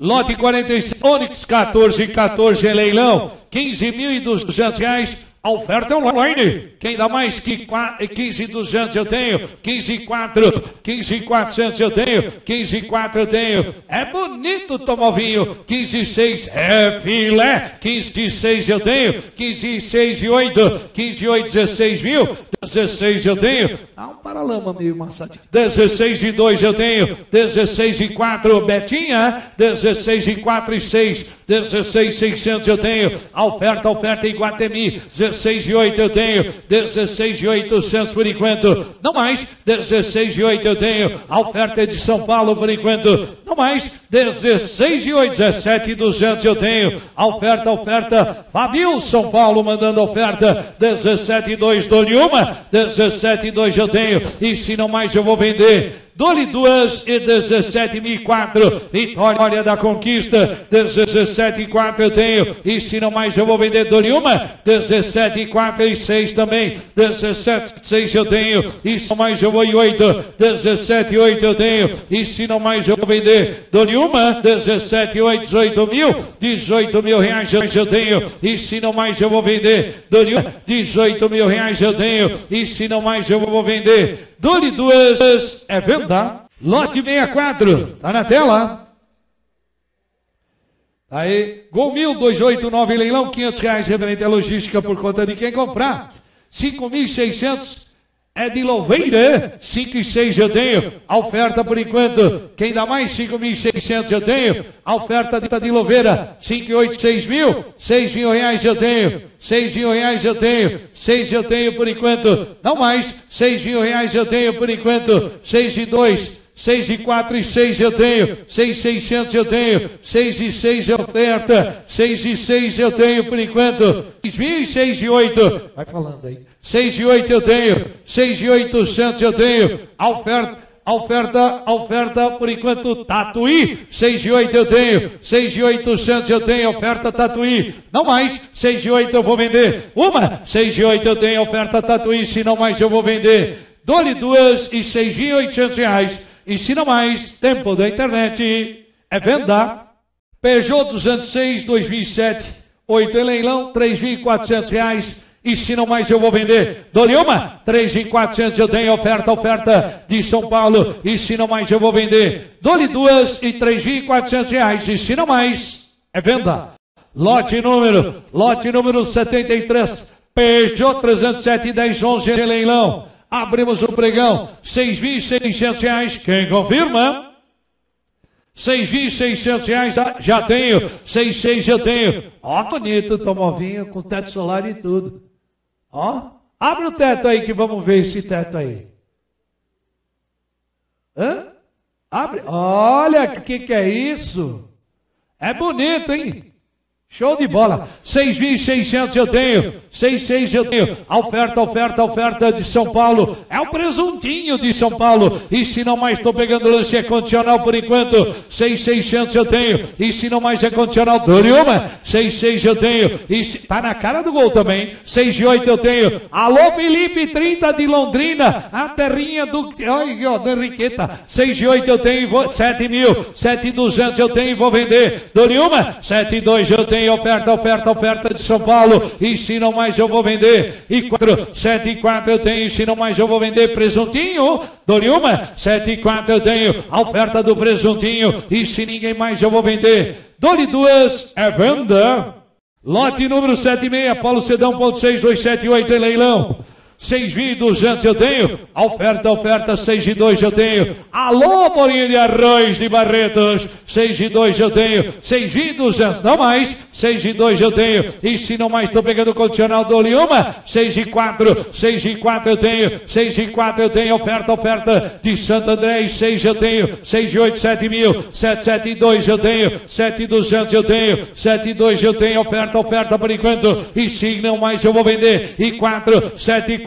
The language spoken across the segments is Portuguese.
Lote 46, Onix 14 em leilão, R$15.200. A oferta é online. Quem dá mais que 15.200 eu tenho. 15.400, 15.400 eu tenho. 15.400 eu tenho. É bonito tomar vinho. 15.600 é filé. 15.600 eu tenho. 15.600 e 8. 15.800, 16 mil. 16 eu tenho. Um paralama meio maçadinho. 16 e 2 eu tenho. 16 e 4 Betinha. 16 e 4 e 6. 16.600 eu tenho. A oferta em Guatemi. 16 e 8 eu tenho. 16 e 800 por enquanto. Não mais. 16 e 8 eu tenho. A oferta é de São Paulo por enquanto. Não mais. 16 e 8. 17 e 200 eu tenho. A oferta. Fabio São Paulo mandando oferta. 17 e 2 dou-lhe uma. 17 e 2 eu tenho. E se não mais eu vou vender. Dou-lhe 2 e 17.004. Vitória da Conquista. 17.4 eu tenho. E se não mais eu vou vender. Dou-lhe uma. 17.4 e 6 também. 17.6 eu tenho. E se não mais eu vou em 8. 17.8 eu tenho. E se não mais eu vou vender. Dou-lhe uma. 17.8, 18 mil. 18 mil reais eu tenho. E se não mais eu vou vender. Dou-lhe uma. 18 mil reais eu tenho. E se não mais eu vou vender. Dou-lhe 2, é venda. Lote 64, tá na tela. Aí, Gol 1289 leilão, R$500, referente à logística por conta de quem comprar. 5.600 é de Louveira, 5 e 6 eu tenho. A oferta por enquanto, quem dá mais? 5.600 eu tenho. A oferta de Louveira, 5 e 8, 6 mil. 6 mil reais eu tenho. 6 mil reais eu tenho. 6 eu tenho por enquanto. Não mais. 6 mil reais eu tenho por enquanto. 6 e 2. 6 e 4 e 6 eu tenho. 6.600 eu tenho. 6 e 6 é oferta. 6 e 6 eu tenho por enquanto. 6 e 8. Vai falando aí. 6 e 8 eu tenho. 6 e 800 eu tenho. A oferta por enquanto Tatuí. 6 e 8 eu tenho. 6 e 800 eu tenho. Oferta Tatuí. Não mais. 6 e 8 eu vou vender. Uma. 6 e 8 eu tenho. Oferta Tatuí. Se não mais eu vou vender. Dou-lhe 2 e 6.800 reais. E se não mais, tempo da internet, é venda. Peugeot 206, 2007, 8 em leilão, R$3.400. E se não mais eu vou vender. Dou-lhe uma, 3.400 eu tenho. Oferta de São Paulo. E se não mais eu vou vender. Dou-lhe 2 e 3.400 reais. E se não mais, é venda. Lote número 73, Peugeot 307, 1011 em leilão. Abrimos o pregão, R$6.600. Quem confirma? R$6.600 já tenho. 6.6 eu tenho. Ó, bonito, tomovinho com teto solar e tudo. Ó, abre o teto aí que vamos ver esse teto aí. Hã? Abre. Olha, o que é isso? É bonito, hein? Show de bola. 6.600 eu tenho. 6.6 eu tenho. A oferta de São Paulo. É o presuntinho de São Paulo. E se não mais estou pegando lance é condicional por enquanto. 6.600 eu tenho. E se não mais é condicional, dou-lhe uma. 6.6 eu tenho. E se... tá na cara do gol também. 6.8 eu tenho. Alô Felipe, 30 de Londrina. A terrinha do... Olha, da Henriqueta. 6.8 eu tenho. 7 mil. 7.200 eu tenho e vou vender. Dou-lhe uma. 7.2 eu tenho. Oferta de São Paulo. E se não mais eu vou vender. E 4, 7 e 4 eu tenho. E se não mais eu vou vender. Presuntinho. Dou-lhe uma. 7 e 4 eu tenho. A oferta do presuntinho. E se ninguém mais eu vou vender. Dou-lhe 2. É venda. Lote número 76. Paulo Sedão, ponto 6278 em leilão. 6.200 eu tenho. A oferta 6 e 2 eu tenho. Alô, bolinha de arroz de Barretos. 6 e 2 eu tenho. 6.200, não mais. 6 e 2 eu tenho. E se não mais, estou pegando o condicional do Liuma. 6 e 4. 6 e 4 eu tenho. 6 e 4 eu tenho. Oferta de Santo André. E 6 eu tenho. 6 e 8, 7 mil. 7 e 2 eu tenho. 7 e 200 eu tenho. 7 e 2 eu tenho. Oferta por enquanto. E se não mais, eu vou vender. E 4, 7 e 4.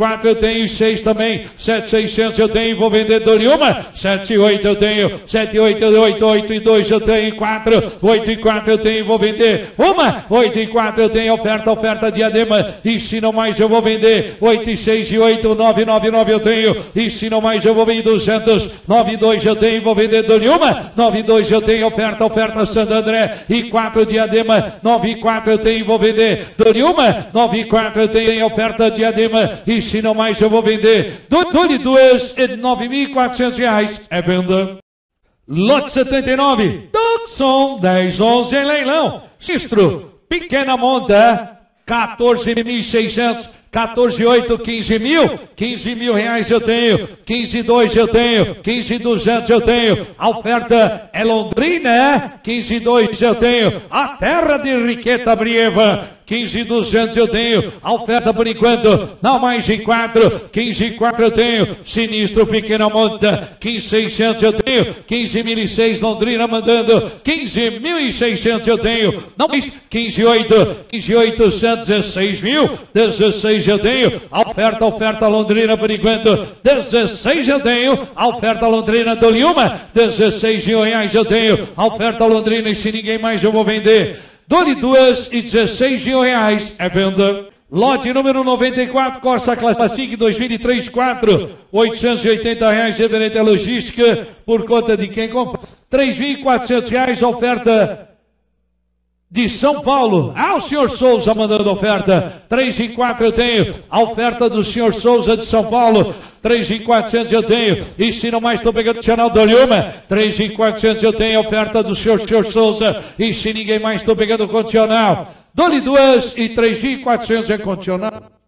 4 eu tenho, 6 também, 7,600 eu tenho, vou vender, dou-lhe uma, 7,8 eu tenho, 7,8 eu 8 e 2 eu tenho, 4, 8 e 4 eu tenho, vou vender, uma, 8 e 4 eu tenho, oferta Diadema, e se não mais eu vou vender, 8 e 6 e 8, 9, 9, 9 eu tenho, e se não mais eu vou vender 200, 9 e 2 eu tenho, vou vender, dou-lhe uma, 9 e 2 eu tenho, oferta Santo André, e 4 Diadema, 9 e 4 eu tenho, vou vender, dou-lhe uma, 9 e 4 eu tenho, oferta Diadema, e se não mais eu vou vender, dou-lhe duas, R$9.400, é venda. Lote 79, Tucson, 10, 11 em leilão, Registro, pequena monta, 14.600, 14,8, 15 mil, 15 mil reais eu tenho, 15,2 eu tenho, 15,200 eu tenho, a oferta é Londrina, 15,2 eu tenho, a terra de Enriqueta Brieva, 15,200 eu tenho, a oferta por enquanto, não mais de 4, 15,4 eu tenho, Sinistro, pequena monta, 15,600 eu tenho, 15.006 Londrina mandando, 15.600 eu tenho, não mais, 15,8, 15,800, 16 mil, 16 eu tenho, a oferta Londrina por enquanto, 16 eu tenho, a oferta Londrina dou-lhe uma, 16 mil reais eu tenho, a oferta Londrina e se ninguém mais eu vou vender, dou-lhe duas e 16 mil reais, é venda. Lote número 94, Corsa Classic 2003, 4, 880 reais, referente à logística, por conta de quem compra, 3.400 reais, oferta de São Paulo, o senhor Souza mandando oferta, 3 e 4 eu tenho, a oferta do senhor Souza de São Paulo, 3.400 eu tenho, e se não mais estou pegando o canal, dou-lhe uma, 3.400 eu tenho, a oferta do senhor Souza, e se ninguém mais estou pegando o condicional, dou-lhe duas e 3.400 é condicional.